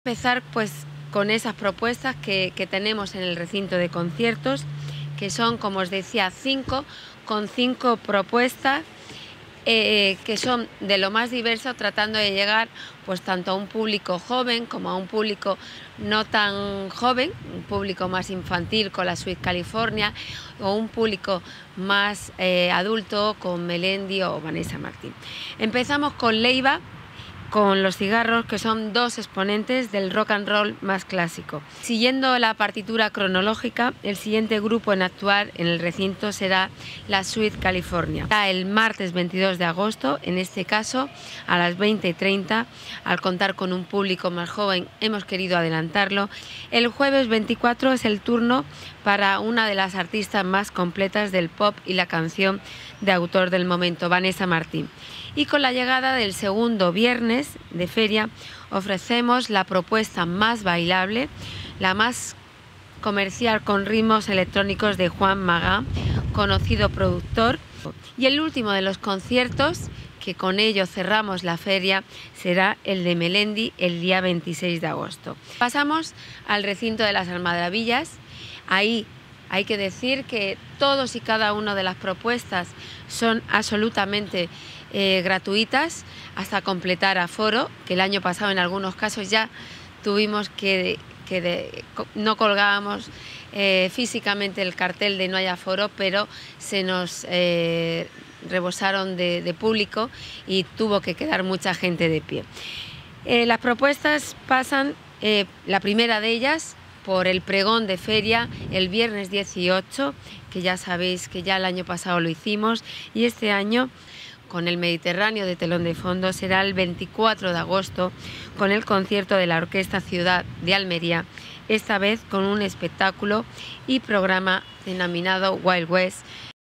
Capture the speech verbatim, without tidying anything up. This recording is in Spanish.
Empezar pues con esas propuestas que, que tenemos en el recinto de conciertos, que son, como os decía, cinco, con cinco propuestas eh, que son de lo más diverso, tratando de llegar pues tanto a un público joven como a un público no tan joven, un público más infantil con la Suite California, o un público más eh, adulto con Melendi o Vanessa Martín. Empezamos con Leiva, con Los Cigarros, que son dos exponentes del rock and roll más clásico. Siguiendo la partitura cronológica, el siguiente grupo en actuar en el recinto será la Suite California. El martes veintidós de agosto, en este caso a las veinte y treinta, al contar con un público más joven hemos querido adelantarlo. El jueves veinticuatro es el turno para una de las artistas más completas del pop y la canción de autor del momento, Vanessa Martín. Y con la llegada del segundo viernes de feria ofrecemos la propuesta más bailable, la más comercial, con ritmos electrónicos, de Juan Magá, conocido productor. Y el último de los conciertos, que con ello cerramos la feria, será el de Melendi el día veintiséis de agosto. Pasamos al recinto de las Almadrabillas. Ahí hay que decir que todos y cada una de las propuestas son absolutamente eh, gratuitas hasta completar aforo, que el año pasado en algunos casos ya tuvimos que, que de, no colgábamos eh, físicamente el cartel de no hay aforo, pero se nos eh, rebosaron de, de público y tuvo que quedar mucha gente de pie. Eh, las propuestas pasan, eh, la primera de ellas, por el pregón de feria el viernes dieciocho, que ya sabéis que ya el año pasado lo hicimos, y este año con el Mediterráneo de telón de fondo será el veinticuatro de agosto con el concierto de la Orquesta Ciudad de Almería, esta vez con un espectáculo y programa denominado Wild West.